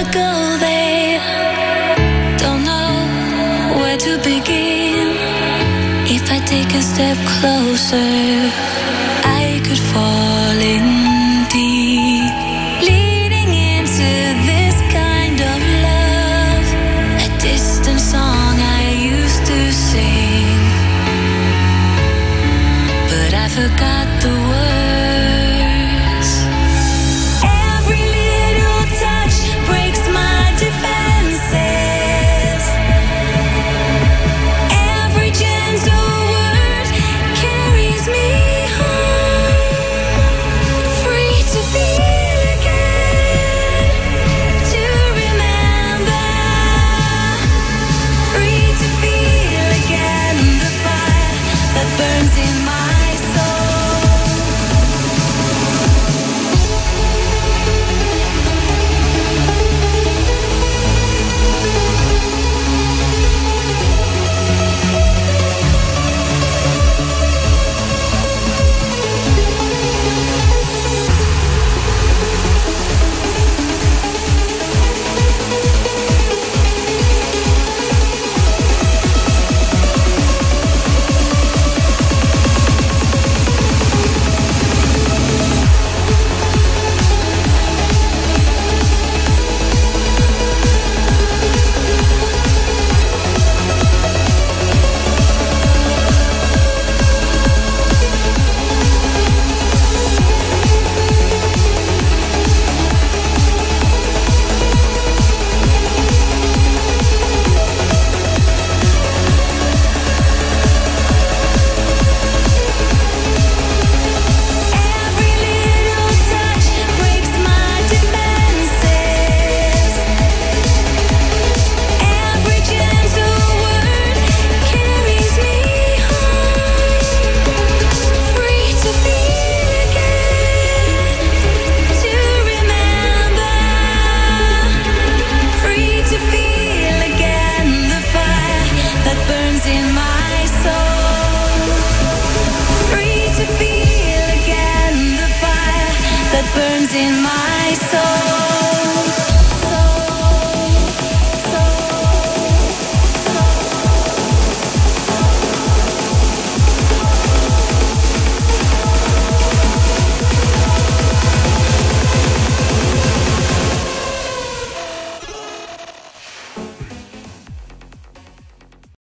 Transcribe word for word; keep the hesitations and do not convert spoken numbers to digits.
wanna go there. Don't know where to begin. If I take a step closer, I could fall in deep, leading into this kind of love, a distant song I used to sing, but I forgot the words. Every little touch breaks my defenses. Every gentle word carries me home, free to feel again, to remember, free to feel again the fire that burns in my soul. Every little touch breaks my defenses. Every gentle word carries me home, free to feel again, to remember, free to feel again the fire that burns in my soul, free to feel again the fire that burns in my soul.